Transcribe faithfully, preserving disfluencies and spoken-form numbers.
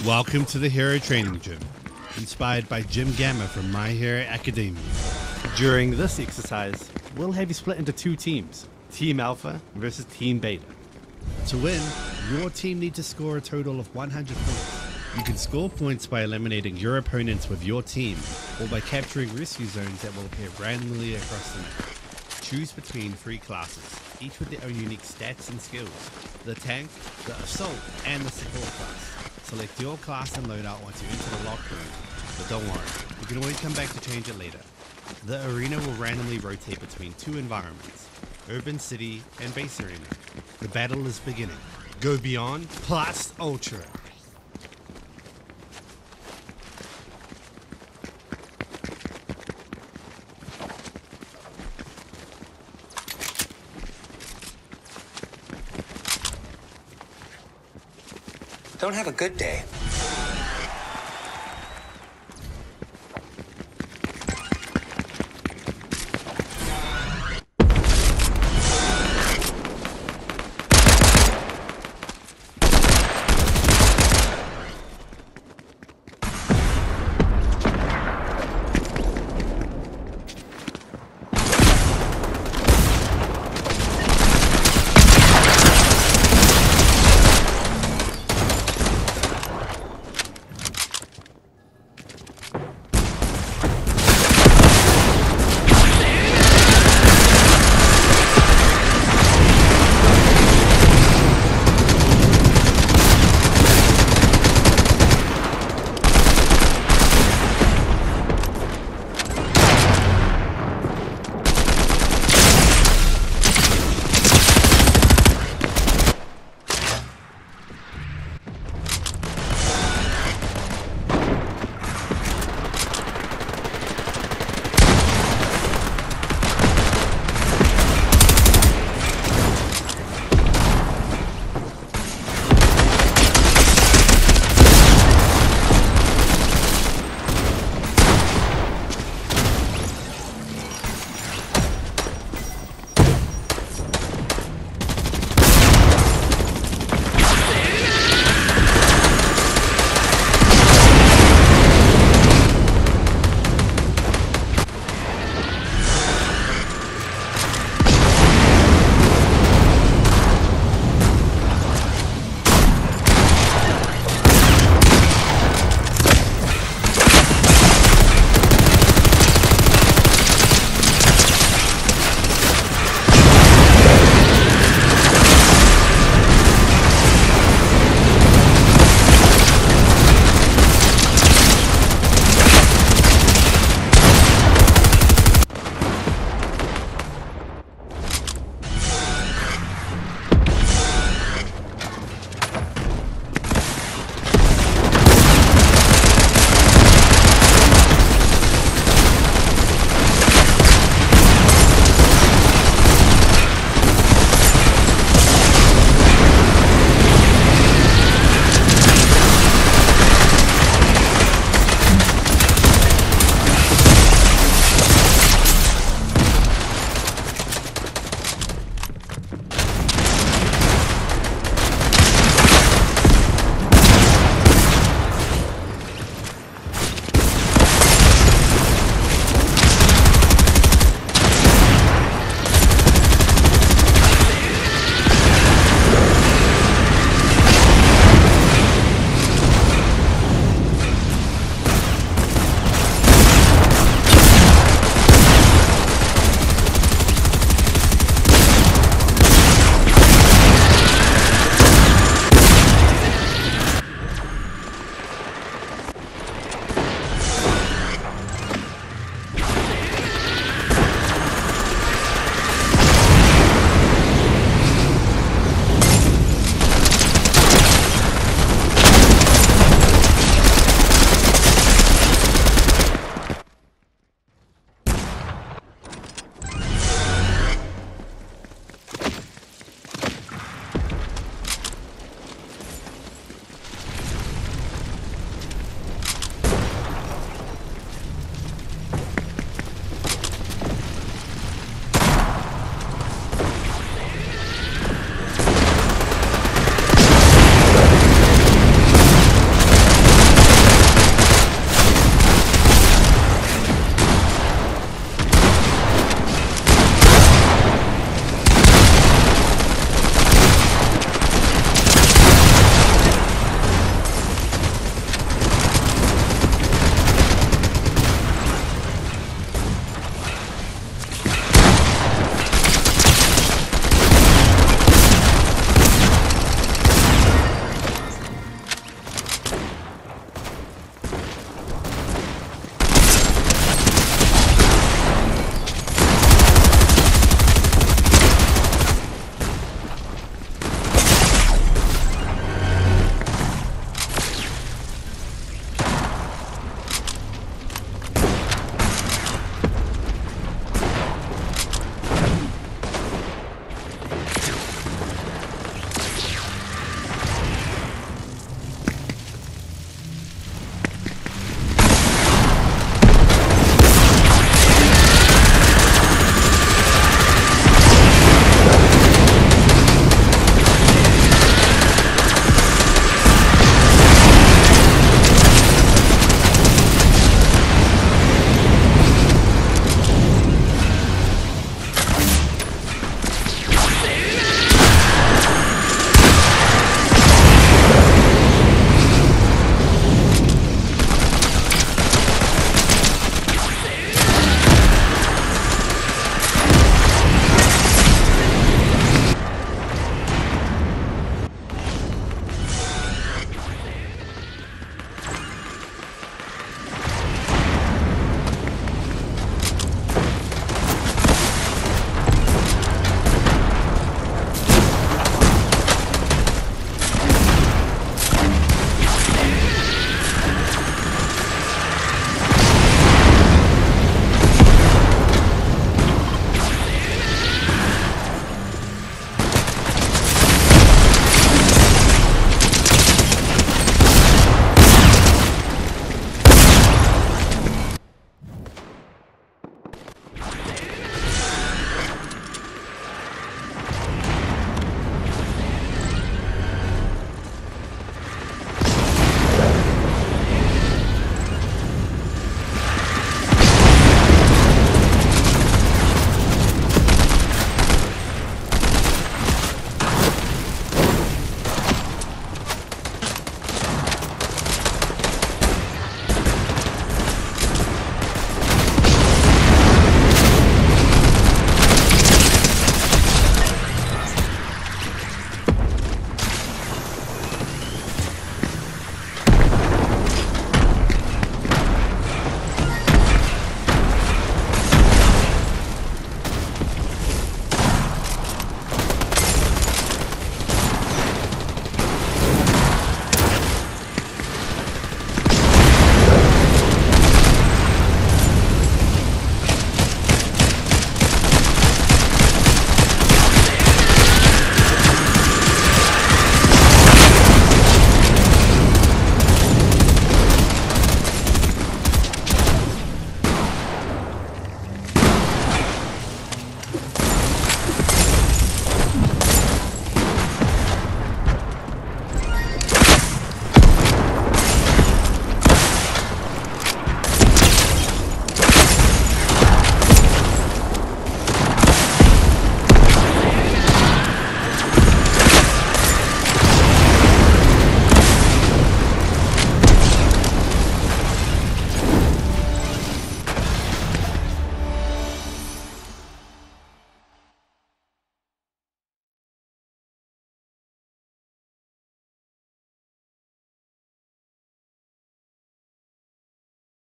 Welcome to the Hero Training Gym, inspired by Jim Gamma from My Hero Academia. During this exercise, we'll have you split into two teams, Team Alpha versus Team Beta. To win, your team needs to score a total of one hundred points. You can score points by eliminating your opponents with your team, or by capturing rescue zones that will appear randomly across the map. Choose between three classes, each with their own unique stats and skills. The tank, the assault, and the support class. Select your class and loadout once you enter the locker room, but don't worry, you can always come back to change it later. The arena will randomly rotate between two environments, Urban City and Base Arena. The battle is beginning. Go beyond plus ultra. Don't have a good day.